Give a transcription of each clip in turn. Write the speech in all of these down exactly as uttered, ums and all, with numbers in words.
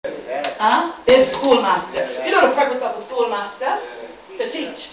Huh? It's schoolmaster. You know the purpose of a schoolmaster? To teach.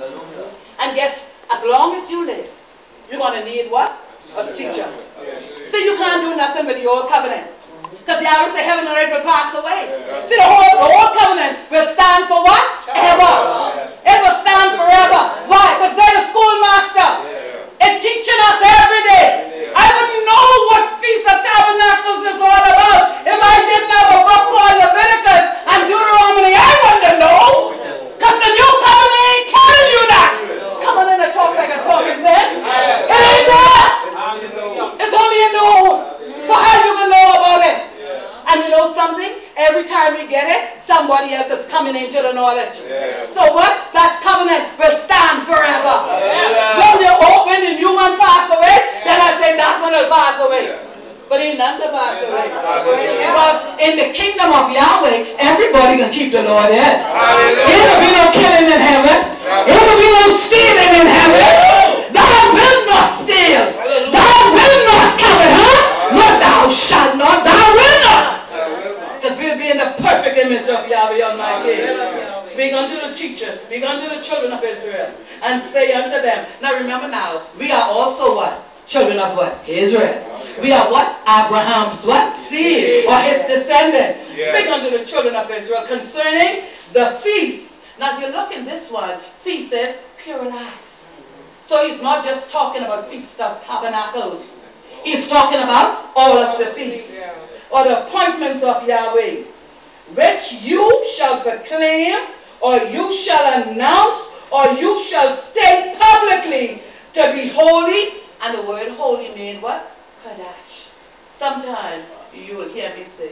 And guess, as long as you live, you're going to need what? A teacher. See, you can't do nothing with the old covenant. Because the Irish say heaven and earth will pass away. See, the whole, the old covenant will stand for what? Ever. It will stand forever. Why? Because they're the schoolmaster. It's teaching us every day. I wouldn't know what Feast of Tabernacles is all about if I didn't have a book called Leviticus and Deuteronomy. I wouldn't know. Because the new covenant ain't telling you that. Come on in and talk like a talking sense. It ain't there. It's only in the old. So how you gonna know about it? And you know something? Every time we get it, somebody else is coming into the knowledge. Yeah. So what? That covenant will stand forever. Yeah. When the old, when the new one pass away, yeah. then I say that one will pass away. Yeah. But it none to pass away. Yeah. Because in the kingdom of Yahweh, everybody can keep the Lord in. There will be no killing in heaven. There will be no stealing in heaven. Thou will not steal. Thou will not covet, huh? But thou shalt not. Thou will not. Because we'll be in the perfect image of Yahweh Almighty. Speak unto the teachers, speak unto the children of Israel, and say unto them. Now remember now, we are also what? Children of what? Israel. We are what? Abraham's what? Seed, or his descendant. Speak unto the children of Israel concerning the feast. Now if you look in this one, feast says pure lives. So he's not just talking about Feast of Tabernacles. He's talking about all of the feasts. Or the appointments of Yahweh, which you shall proclaim, or you shall announce, or you shall state publicly to be holy. And the word holy means what? Kadash. Sometimes you will hear me say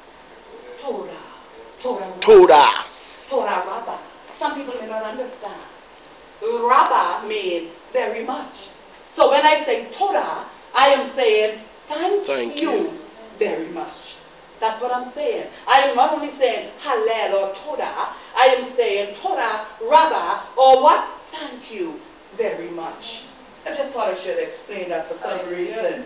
Torah. Torah. Torah. Torah Rabbah. Some people may not understand. Rabbah means very much. So when I say Torah, I am saying thank, thank you. you. Very much. That's what I'm saying. I am not only saying Hallel or Torah, I am saying Torah, Rabbah, or what? Thank you very much. I just thought I should explain that for some reason.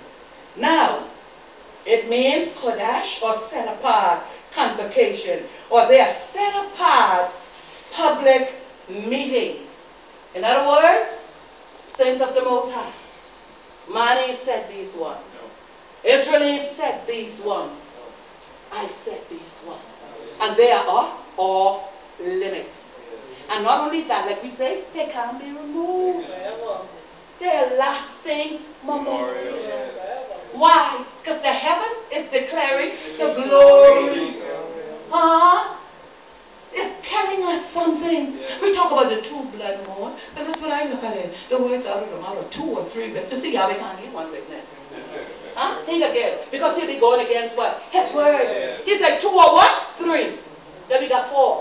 Now, it means Kodesh or set apart convocation, or they are set apart public meetings. In other words, saints of the Most High. Mani said these ones. Israelites said these ones. I said these ones. And they are off limit. And not only that, like we say, they can't be removed. They are lasting memorials. Why? Because the heaven is declaring the glory. Huh? It's telling us something. We talk about the two blood moon, but that's what I look at it. The words out of the mouth of two or three witnesses. See, Yahweh can't give one witness. Huh? He again. Because he'll be going against what? His word. He said two or what? Three. Then we got four.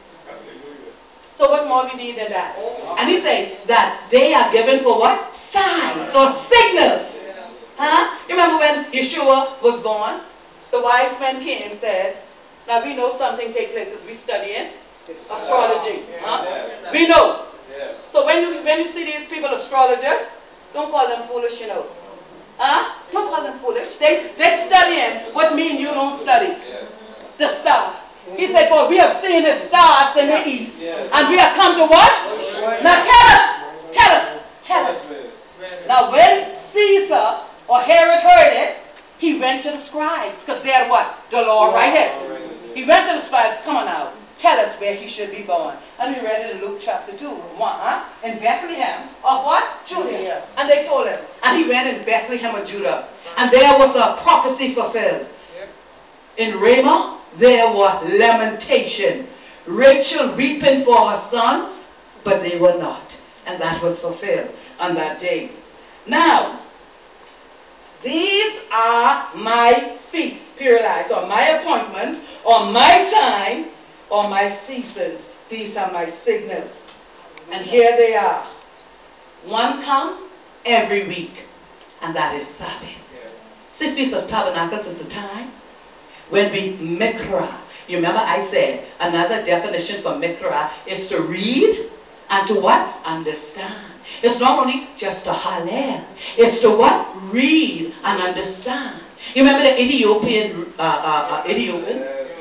So what more we need than that? And he said that they are given for what? Signs or signals. Huh? Remember when Yeshua was born? The wise men came and said, now we know something take place as we study it. Astrology. Huh? We know. So when you when you see these people astrologers, don't call them foolish, you know. Huh? Don't call them foolish. They they're studying what me and you don't study. The stars. He said, for we have seen the stars in the east. And we have come to what? Now tell us, tell us, tell us. Now when Caesar or Herod heard it, he went to the scribes, because they're what? The law writers. He went to the scribes, come on now, tell us where he should be born. And we read it in Luke chapter two, one, huh? In Bethlehem of what? Judea. And they told him. And he went in Bethlehem of Judah. And there was a prophecy fulfilled. In Ramah, there was lamentation. Rachel weeping for her sons, but they were not. And that was fulfilled on that day. Now, these are my feasts, periodized, or my appointment, or my sign, or my seasons. These are my signals. And here they are. One come every week, and that is Sabbath. See, Feast of Tabernacles is a time when we mikra. You remember I said another definition for mikra is to read and to what? Understand. It's not only just to hallel. It's to what? Read and understand. You remember the Ethiopian, uh, uh, uh, Ethiopian?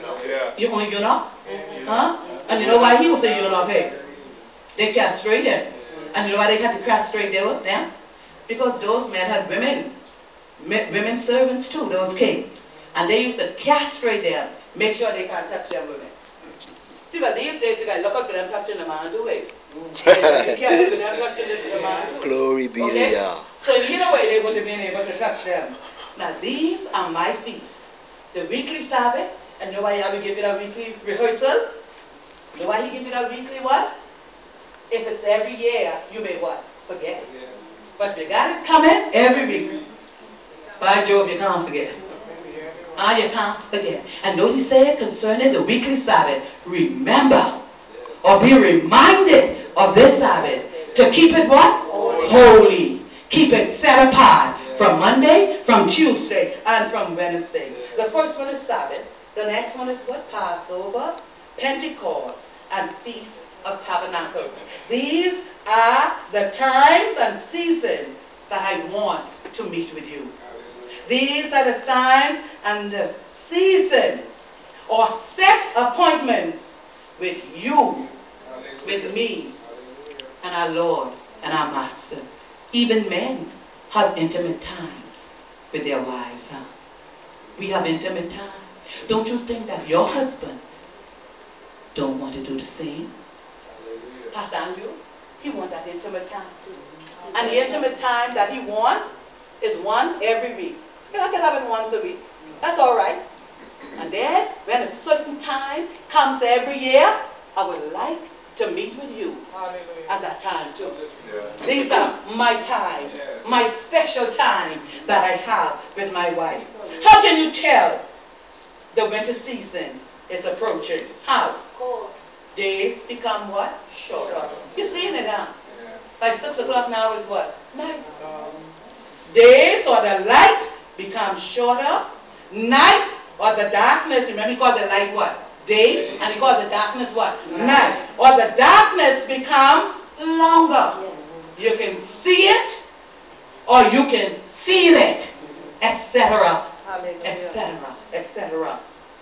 You want you know? Huh? And you know why he was a eunuch? Hey, they castrated. And you know why they had to castrate them? Because those men had women, women servants too, those kings. And they used to castrate them, make sure they can't touch them women. See, but these days you got to look out for them touching the man too, eh? You can't look for them touching the man too. Glory be okay? to Yah. So either way they would have been able to touch them. Now these are my feasts. The weekly Sabbath, and know why I will give you a weekly rehearsal? Know why he give you a weekly what? If it's every year, you may what? Forget. But if you got it coming every week, by Jove, you can't forget. Ah, you can't forget. And don't he say concerning the weekly Sabbath, remember or be reminded of this Sabbath to keep it what? Holy. Holy. Keep it set apart from Monday, from Tuesday, and from Wednesday. The first one is Sabbath. The next one is what? Passover, Pentecost, and Feast of Tabernacles. These are the times and seasons that I want to meet with you. These are the signs and the season or set appointments with you, with me, and our Lord and our Master. Even men have intimate times with their wives. Huh? We have intimate time. Don't you think that your husband don't want to do the same? Pastor Andrews, he wants that intimate time too. And the intimate time that he wants is one every week. You know, I can have it once a week. That's all right. And then, when a certain time comes every year, I would like to meet with you at that time too. These are my time, my special time that I have with my wife. How can you tell the winter season is approaching? How? Days become what? Shorter. You're seeing it now. By six o'clock now is what? Night. Days or the light becomes shorter. Night or the darkness, remember he called the light what? Day. And he called the darkness what? Night. Or the darkness become longer. You can see it or you can feel it, et cetera, et cetera, et cetera.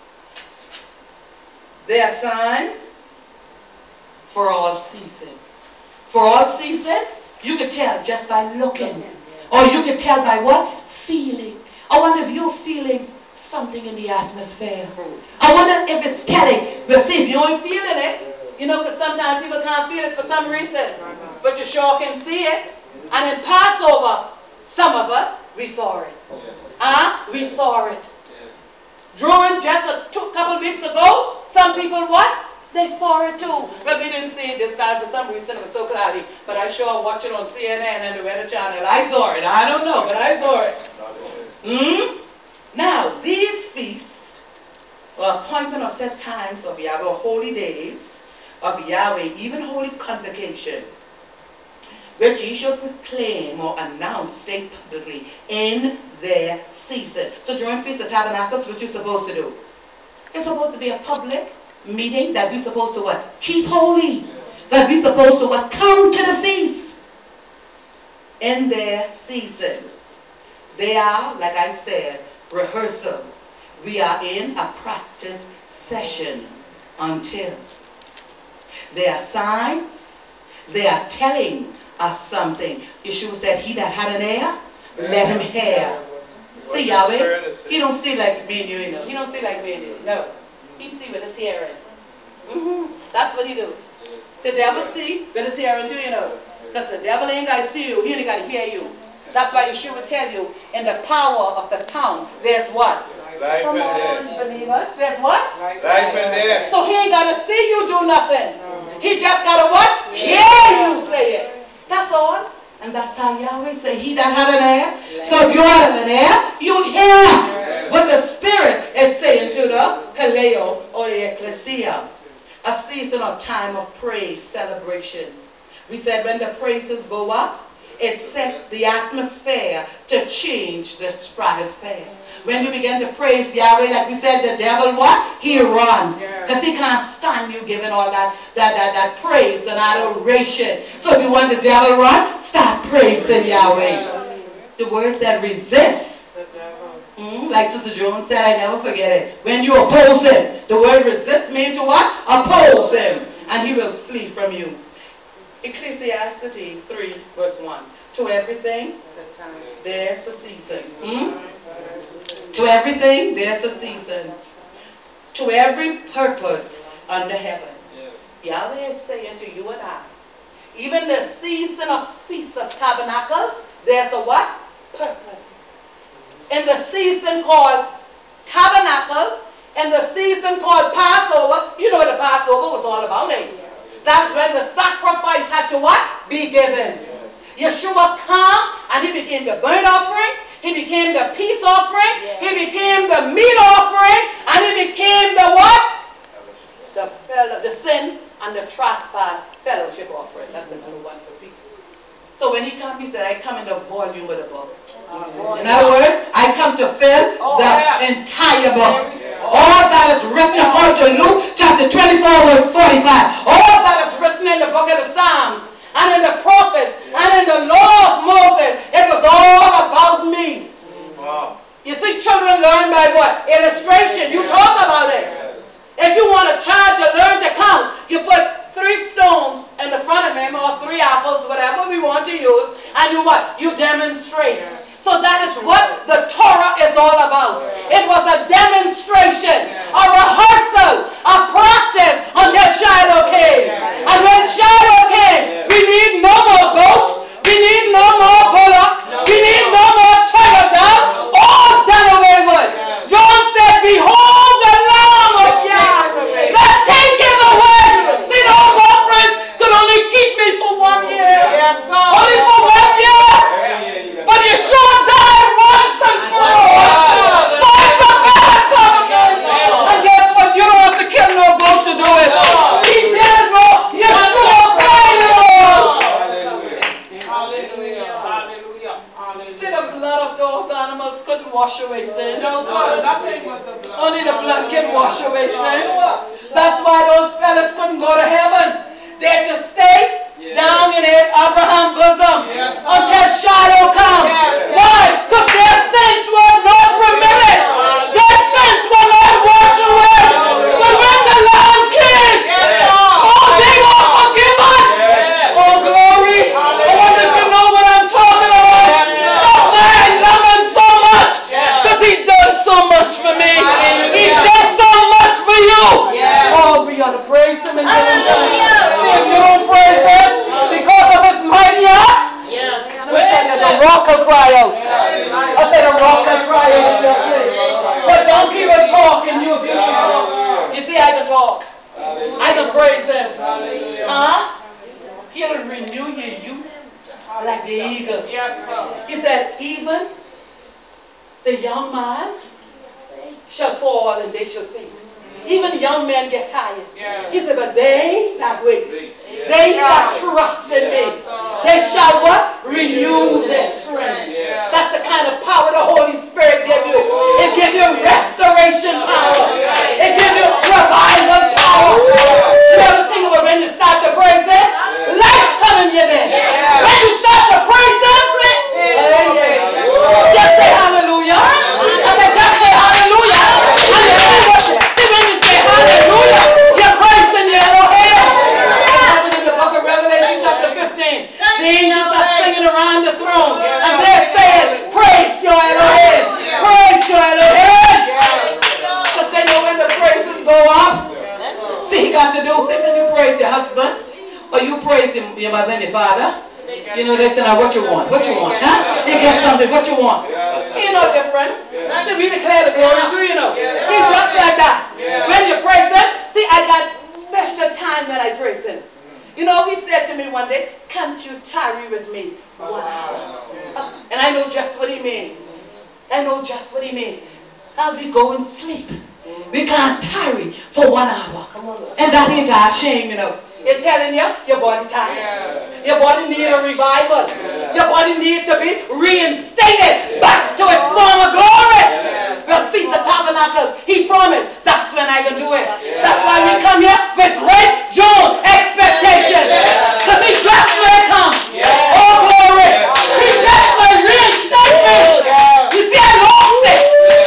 There are signs for all season. For all season, you can tell just by looking. Or you can tell by what? Feeling. I wonder if you're feeling something in the atmosphere. I wonder if it's telling. But see, if you ain't feeling it, you know, because sometimes people can't feel it for some reason. But you sure can see it. And in Passover, some of us, we saw it. Huh? We saw it. During just a two, couple weeks ago, some people what? They saw it too. But we didn't see it this time for some reason. It was so cloudy. But I sure watched it on C N N and the Weather Channel. I saw it. I don't know, but I saw it. Hmm? Now, these feasts, or appointment or set times of Yahweh, or holy days of Yahweh, even holy convocation, which ye shall proclaim or announce state publicly in their season. So during Feast of Tabernacles, what you're supposed to do? It's supposed to be a public meeting that we're supposed to what? Keep holy. That we're supposed to what? Come to the feast. In their season. They are, like I said, rehearsal. We are in a practice session until. They are signs. They are telling us something. Yeshua said, he that had an ear, let him hear. See, Yahweh, he don't see like me and you, you know. He don't see like me and you. No. He see with his hearing. Mm-hmm. That's what he do. The devil see with his hearing, do you know? Because the devil ain't got to see you. He ain't got to hear you. That's why Yeshua would tell you, in the power of the tongue, there's what? Life Come on, believers. There's what? Life and death. So he ain't got to see you do nothing. He just got to what? Hear you say it. That's all. And that's how Yahweh say, he that had an ear. So if you have an ear, you hear what the Spirit is saying to the Paleo or the Ecclesia. A season or time of praise, celebration. We said when the praises go up, it sets the atmosphere to change the stratosphere. When you begin to praise Yahweh, like we said, the devil what? He run. Because he can't stand you giving all that, that, that, that praise and adoration. So if you want the devil run, start praising Yahweh. The word said resist. Mm-hmm. Mm, like Sister Jones said, I never forget it. When you oppose him, the word resist means to what? Oppose him, and he will flee from you. Ecclesiastes three, verse one. To everything, there's a season. Hmm? To everything, there's a season. To every purpose under heaven. Yahweh is saying to you and I, even the season of Feast of Tabernacles, there's a what? Purpose. In the season called Tabernacles, in the season called Passover, you know what the Passover was all about, eh? That's when the sacrifice had to what? Be given. Yeshua came and he became the burnt offering, he became the peace offering, he became the meat offering, and he became the what? The, fellow, the sin and the trespass fellowship offering. That's the number one for peace. So when he came, he said, I come in the volume of the book. In other words, I come to fill oh, the yeah. entire book. Yeah. All that is written according to Luke chapter twenty-four, verse forty-five. All that is written in the book of the Psalms and in the prophets yeah. and in the law of Moses, it was all about me. Wow. You see, children learn by what? Illustration. You talk about it. If you want a child to learn to count, you put three stones in the front of him or three apples, whatever we want to use, and you what? You demonstrate. So that is what the Torah is all about. It was a demonstration, a rehearsal, a practice until Shiloh came. And when Shiloh came, we need no more goat, we need no more bullock, we need no more turtle dove, all done away with. John said, behold the Lamb of Yahweh that taketh away. See, those offerings could only keep me for one year. Only for one year. But Yeshua died once and for all. So it's a miracle. And guess what? You don't have to kill no goat to do it. He did it, bro. Yeshua paid it all. Hallelujah. Hallelujah. See, the blood of those animals couldn't wash away sin. No, sir. That's what the blood. Only the blood can wash away sin. That's why those fellas couldn't go to heaven. They had to stay down in Abraham's bosom yes, until Shiloh comes. Yes, why? Because their sins were not remitted. Their sins were not washed away. But when the Lamb came, yes, oh, they were forgiven. Yes. Oh, glory. I wonder if you know what I'm talking about. That's why I love him so much. Because he done so much for me. He did so much for you. Oh, we ought to praise him and give him thanks. If you don't praise him, because of his mighty acts, yes. Let me tell you, the rock will cry out. I said the rock will cry out. But don't keep on talking, you if you don't talk. You see, I can talk. I can praise them. Huh? He'll renew your youth like the eagle. He says, even the young man shall fall and they shall faint. Even young men get tired. Yeah. He said, but they that wait, yeah. they that trust in me, they shall what? Renew their strength. Yeah. That's the kind of power the Holy Spirit gives you. It gives you restoration power. It gives you revival power. You ever think about when you start to praise Him? Life coming your day. When you start to praise Him, just say hallelujah. And then just say hallelujah. And then see what see when you say hallelujah, you're praising your Elohim. In the book of Revelation chapter fifteen, the angels are singing around the throne and they're saying, praise your Elohim, praise your Elohim. Because they know when the praises go up. See, he got to do, see when you praise your husband or you praise him, your mother and your father. You know, they say, now what you want? What you want? Huh? You get something, what you want? Ain't no different. See, we declare the glory too, you know. He's just like that. When you praise him, see, I got special time when I praise him. You know, he said to me one day, can't you tarry with me one hour? And I know just what he mean. I know just what he mean. How we go and sleep. We can't tarry for one hour. And that ain't our shame, you know. It's telling you, your body tired. Your body need a revival. Your body need to be reinstated back to its former glory. The Feast of Tabernacles, he promised, that's when I can do it. That's why we come here with great joy, expectation. Because he just may come. Oh, glory. He just may reinstate me. You see, I lost it.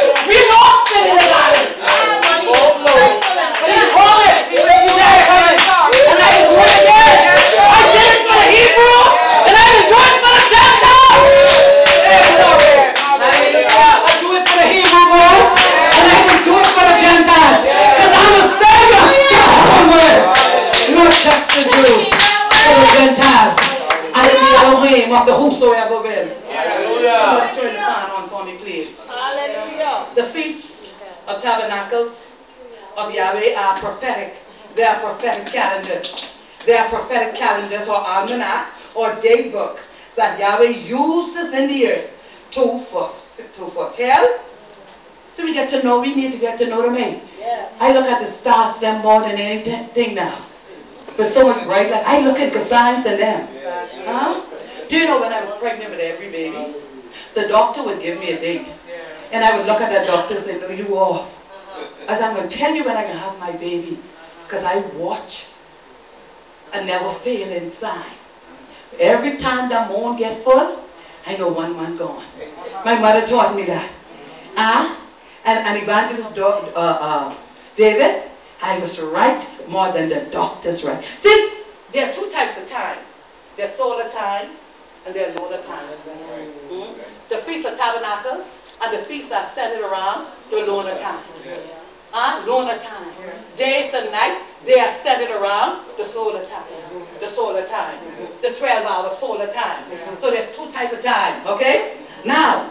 of Tabernacles of Yahweh are prophetic. They are prophetic calendars. They are prophetic calendars or almanac or day book that Yahweh uses in the earth to, for, to foretell. So we get to know, we need to get to know the man. Yes. I look at the stars them more than anything now. There's so much bright light. I look at the signs in them. Yes. Huh? Do you know when I was pregnant with every baby, the doctor would give me a date. And I would look at that doctor and say, no, you off. I said, I'm going to tell you when I can have my baby. Because I watch and never failing sign. Every time that moon get full, I know one man gone. My mother taught me that. Huh? And, and Evangelist uh, uh, Davis, I was right more than the doctor's right. See, there are two types of time. There's solar time and there's lunar time. Mm-hmm. The Feast of Tabernacles and the feasts are centered around the lunar time. Huh? Lunar time. Days and night, they are centered around the solar time. The solar time. The twelve hour solar time. So there's two types of time. Okay? Now,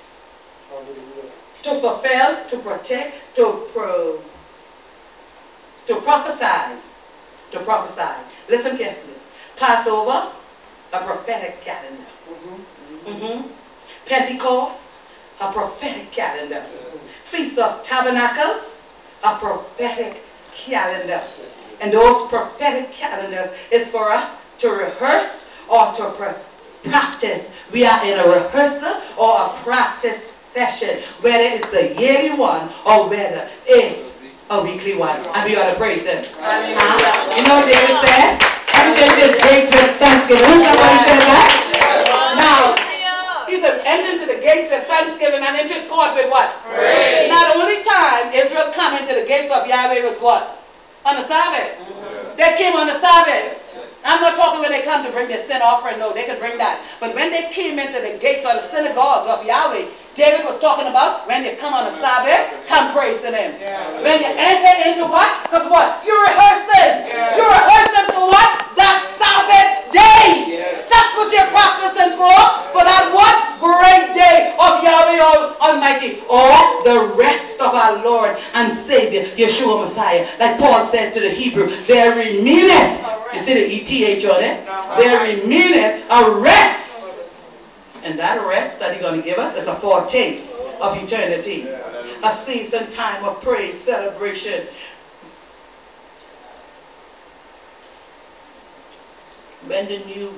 to fulfill, to protect, to pro, to prophesy, to prophesy. Listen carefully. Passover, a prophetic calendar. Mm-hmm. Mm-hmm. Pentecost, a prophetic calendar. Feast of Tabernacles, a prophetic calendar. And those prophetic calendars is for us to rehearse or to practice. We are in a rehearsal or a practice session, whether it's a yearly one or whether it's a weekly one. And we ought to praise them. Huh? You know what David said? Enter his gates with thanksgiving. Somebody said that? Now, he said, enter into the gates with thanksgiving and into his court with what? Praise. Now, the only time Israel come into the gates of Yahweh was what? On the Sabbath. Mm-hmm. They came on the Sabbath. I'm not talking when they come to bring their sin offering. No, they could bring that. But when they came into the gates or the synagogues of Yahweh, David was talking about when they come on the Sabbath, come praising him. Yes. When you enter into what? Because what? You're rehearsing. Yes. You're rehearsing for what? That Sabbath day. Yes. That's what you're practicing for. For that what? Great day of Yahweh Almighty. Or the rest of our Lord and Savior, Yeshua Messiah. Like Paul said to the Hebrew, there remaineth. You see the E T H on it? There remaineth a rest. And that rest that he's going to give us is a foretaste of eternity. A season time of praise, celebration. When the new,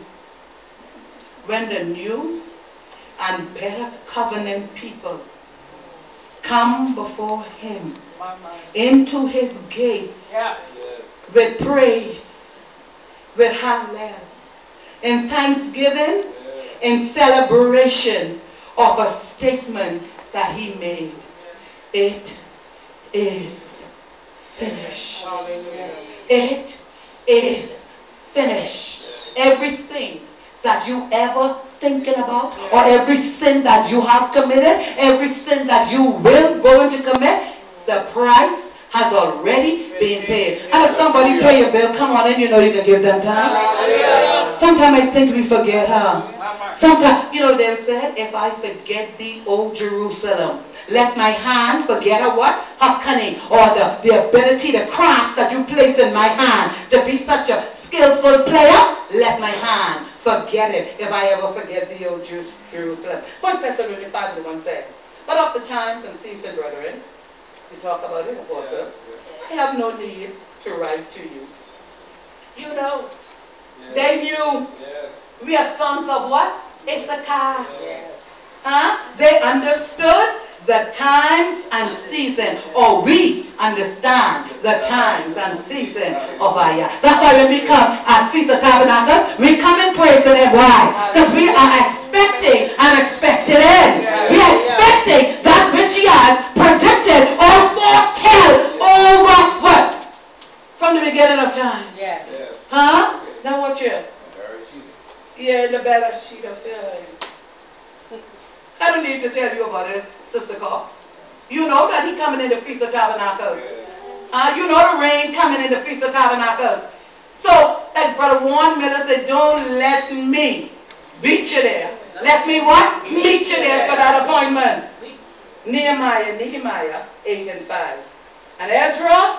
when the new and better covenant people come before him into his gates with praise, with hallel, in thanksgiving, in celebration of a statement that he made. It is finished. It is finished. Everything that you ever thinking about, or every sin that you have committed, every sin that you will go into commit, the price has already been paid. And if somebody pay a bill, come on in, you know you can give them time. Sometimes I think we forget, huh? Sometimes, you know, they said, if I forget thee, O Jerusalem, let my hand forget her what? Her cunning, or the, the ability, the craft that you place in my hand to be such a skillful player. Let my hand forget it if I ever forget thee, O Jerusalem. First Thessalonians five to one said, but of the times and season, brethren, we talk about it, apostle, I have no need to write to you. You know, yes. They knew yes. We are sons of what? Issachar. Yes. Huh? They understood the times and seasons, or we understand the times and seasons of our year. That's why when we come at Feast of Tabernacles, we come and praise Him. Why? Because we are expecting and expected in. We are expecting that which He has predicted or foretell over what? From the beginning of time. Yes. Huh? Now what year? Yeah, in the better sheet of time. I don't need to tell you about it, Sister Cox. You know that He coming in the Feast of Tabernacles. Uh, you know the rain coming in the Feast of Tabernacles. So, as Brother Warren Miller said, don't let me beat you there. Let me what? Meet you there for that appointment. Nehemiah, Nehemiah eight and five. And Ezra,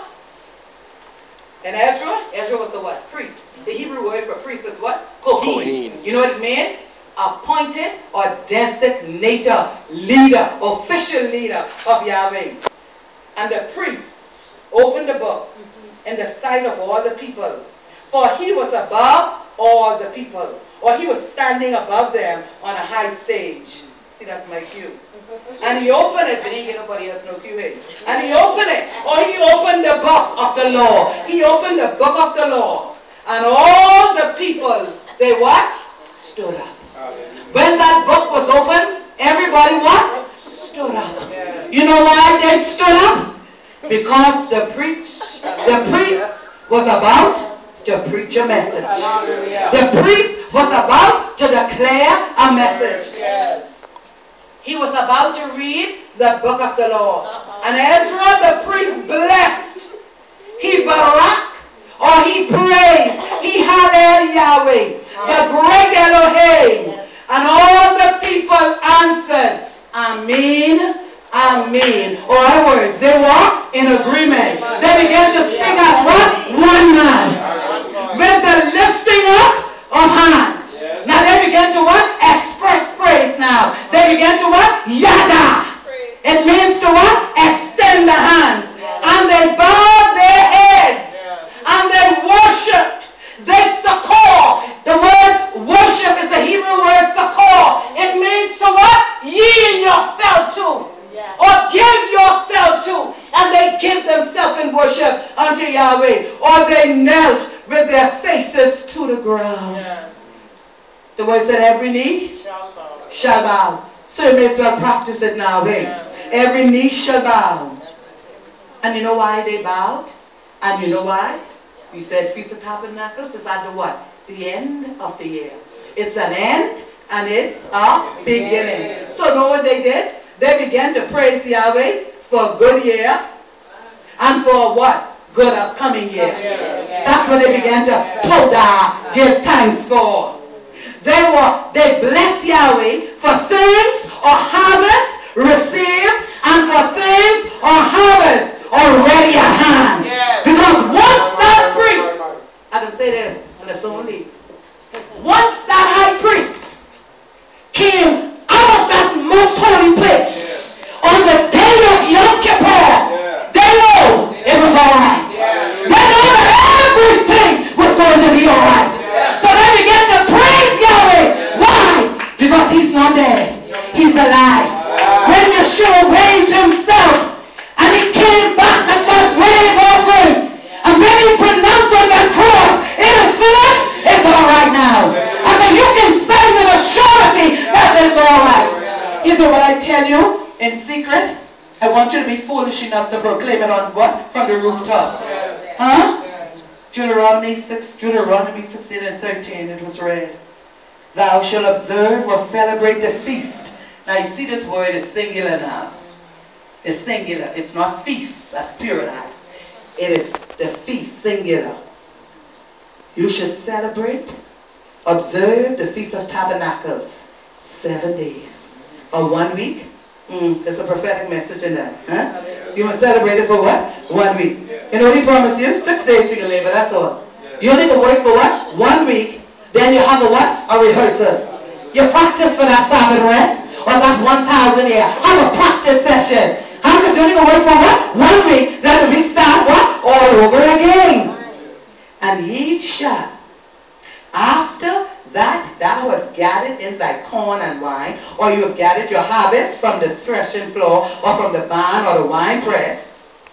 and Ezra, Ezra was the what? Priest. The Hebrew word for priest is what? Kohen. You know what it meant? Appointed or designated leader, official leader of Yahweh. And the priest opened the book in the sight of all the people, for he was above all the people, or he was standing above them on a high stage. See, that's my cue. And he opened it, but he didn't get nobody else no cue in. And he opened it, or he opened the book of the law. He opened the book of the law. And all the people, they what? Stood up. When that book was opened, everybody what? Stood up. You know why they stood up? Because the preach, the priest was about to preach a message. The priest was about to declare a message. He was about to read the book of the law. And Ezra the priest blessed. He barak, or he praised. He halleled Yahweh, the great Elohim. And all the people answered, Amen, Amen. Or other words, they were in agreement. They began to speak as what? One man. With the lifting up of hands. Now they began to what? Express praise now. They began to what? Yada. It means to what? Extend the hands. And they bowed their heads. And they worshipped. They succor. The word worship is a Hebrew word succor. It means to what? Yield yourself to. Or give yourself to. And they give themselves in worship unto Yahweh. Or they knelt with their faces to the ground. Yes. The word said every knee shall bow. Shall bow. So you may as well practice it now. Hey? Yes. Every knee shall bow. And you know why they bowed? And you know why? We said Feast of Tabernacles is at the what? The end of the year. It's an end and it's a beginning. So know what they did? They began to praise Yahweh for a good year and for what? Good upcoming year. That's what they began to toda, give thanks for. They were, they blessed Yahweh for things or harvest received and for things or harvest already at hand. Because once that priest, I can say this, and it's only, once that high priest came out of that most holy place on the day of Yom Kippur, they know it was all right. They know that everything was going to be all right. So they began to praise Yahweh. Why? Because he's not dead. He's alive. When Yeshua raised himself and he came back as that grave offering, and when he pronounced on that cross, it is finished, it's all right now. I said, you can say with a surety that it's all right. You know what I tell you in secret? I want you to be foolish enough to proclaim it on what? From the rooftop. Huh? Deuteronomy six, Deuteronomy sixteen and thirteen, it was read. Thou shalt observe or celebrate the feast. Now you see this word is singular now. It's singular. It's not feast, that's pluralized. It is the feast, singular. You should celebrate, observe the Feast of Tabernacles. Seven days. Or one week. Mm, there's a prophetic message in that. Huh? You must celebrate it for what? One week. You know what he promised you? Six days to labor, that's all. You only can work for what? One week. Then you have a what? A rehearsal. You practice for that Sabbath rest. Or that one thousand year. Have a practice session. How could you only go work for what? One week. Then the week start what? All over again. And ye shall, after that thou hast gathered in thy corn and wine, or you have gathered your harvest from the threshing floor, or from the barn, or the wine press,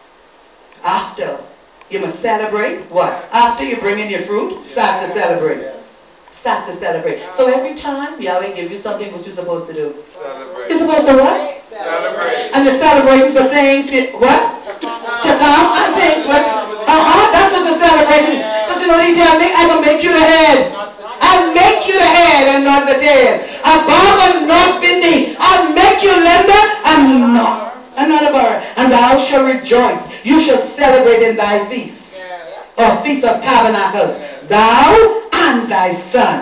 after, you must celebrate what? After you bring in your fruit, start to celebrate. Start to celebrate. So every time Yahweh gives you something, what you're supposed to do? Celebrate. You're supposed to what? Celebrate. And you're celebrating for things, that, what? To come and things, what? Uh-huh, that's what you're celebrating. Because you know what he tell me? I'm going to make you the head. I'll make you the head and not the tail. Above and not beneath. I'll make you lender and not another bar. And thou shalt rejoice. You shall celebrate in thy feast. Or Feast of Tabernacles. Thou and thy son.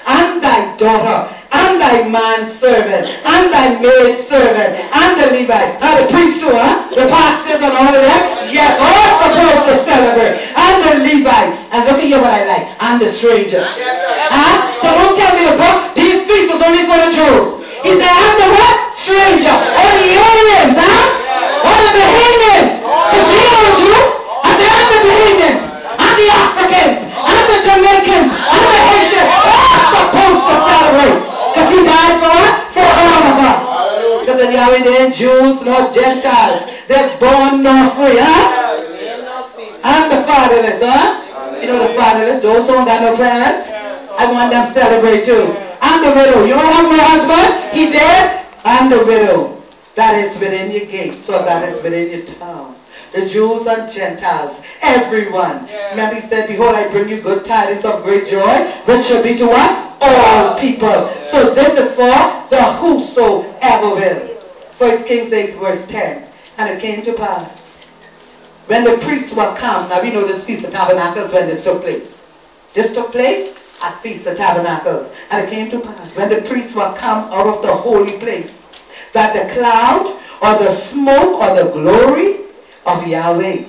and thy daughter, and thy manservant, and thy maidservant, and the Levite, and the priest too, huh? The pastors and all of that. Yes, all supposed to celebrate. And the Levite, and look at here what I like, and the stranger. Huh? So don't tell me to go, these feasts is only for the Jews. He said, I'm the what? Stranger. Or the aliens, huh? Or the Bahamians. Because we are Jew. I said, I'm the Bahamians. I'm the Africans. I'm the Jamaicans. I'm the Haitians. All supposed to celebrate. Because he died for what? For all of us. Because in Yahweh they ain't Jews nor Gentiles. They're born nor free, huh? I'm the fatherless, huh? You know the fatherless, those who don't got no parents. I want them to celebrate too. I'm the widow. You don't have no husband? He dead? I'm the widow. That is within your gates, or that is within your towns. The Jews and Gentiles, everyone. Yeah. Remember he said, behold, I bring you good tidings of great joy, which shall be to what? All people. Yeah. So this is for the whosoever will. First Kings eight verse ten. And it came to pass, when the priests were come, now we know this Feast of Tabernacles when this took place. This took place at Feast of Tabernacles. And it came to pass, when the priests were come out of the holy place, that the cloud or the smoke or the glory of Yahweh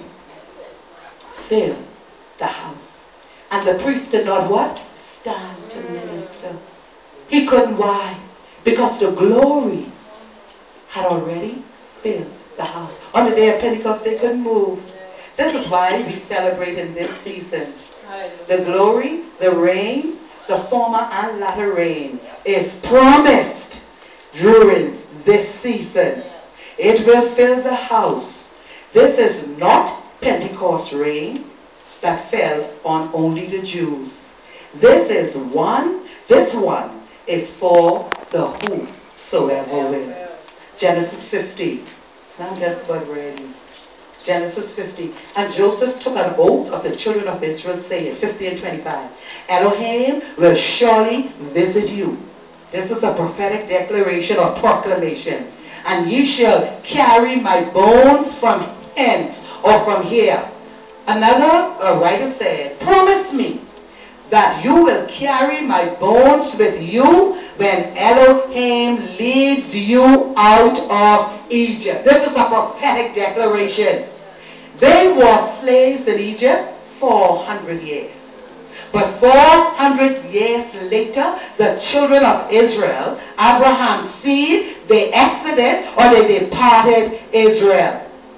filled the house. And the priest did not what? Stand to minister. He couldn't. Why? Because the glory had already filled the house. On the day of Pentecost they couldn't move. This is why we celebrate in this season. The glory, the rain, the former and latter rain is promised during this season. It will fill the house. This is not Pentecost rain that fell on only the Jews. This is one, this one is for the whosoever will. Genesis fifty. I'm just about ready. Genesis fifty. And Joseph took an oath of the children of Israel, saying, fifty and twenty-five, Elohim will surely visit you. This is a prophetic declaration or proclamation. And ye shall carry my bones from hence or from here. Another uh, writer said, promise me that you will carry my bones with you when Elohim leads you out of Egypt. This is a prophetic declaration. They were slaves in Egypt for four hundred years. But four hundred years later, the children of Israel, Abraham's seed, they exited or they departed Israel.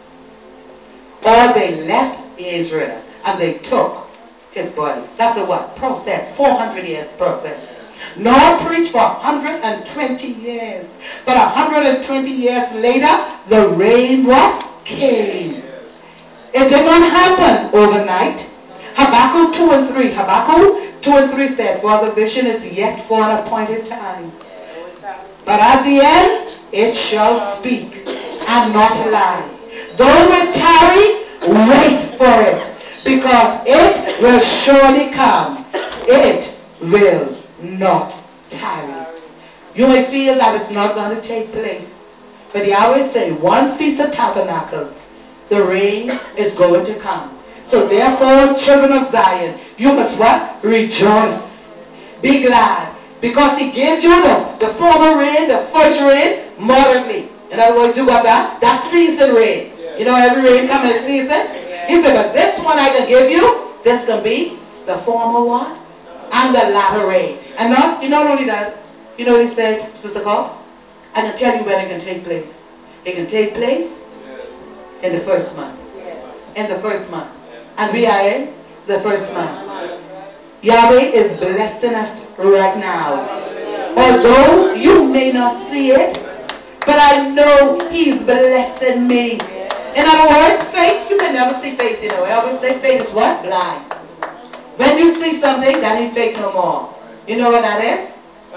Or they left Israel and they took his body. That's a what? Process. four hundred years process. Noah preached for one hundred twenty years. But one hundred twenty years later, the rain what? Came. It did not happen overnight. Habakkuk two and three. Habakkuk two and three said, for the vision is yet for an appointed time. But at the end, it shall speak and not lie. Though it tarry, wait for it. Because it will surely come. It will not tarry. You may feel that it's not going to take place. But Yahweh said, one Feast of Tabernacles, the rain is going to come. So therefore, children of Zion, you must what? Rejoice. Be glad. Because he gives you the, the former rain, the first rain, moderately. In other words, you got that? That season rain. You know, every rain comes in season. He said, but this one I can give you, this can be the former one and the latter rain. And not, you not only that, you know what he said, Sister Cox? I can tell you when it can take place. It can take place in the first month. In the first month. And we are in the first month. Yahweh is blessing us right now. Although you may not see it, but I know he's blessing me. In other words, faith, you can never see faith, you know. I always say faith is what? Blind. When you see something, that ain't faith no more. You know what that is?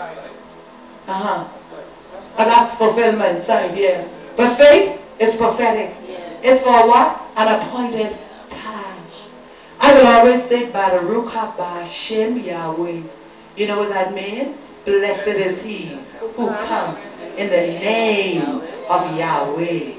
Uh-huh. But that's fulfillment, sight, yeah. But faith is prophetic. It's for what? An appointed time. I will always say, Baruch haba Shem Yahweh. You know what that means? Blessed is he who comes in the name of Yahweh.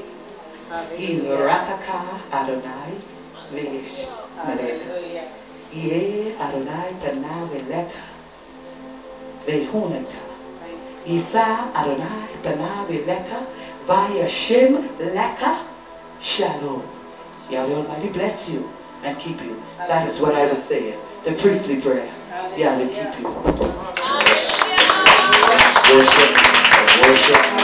Rakaka Adonai Leish Melech. Ye Adonai Tanav Eleka. Vehuneka. Isa Adonai Bana Leka Vaya Shem Leka Shalom. Yahweh Almighty bless you and keep you. That is what I was saying. The priestly prayer. Yahweh keep you. Worship. Worship.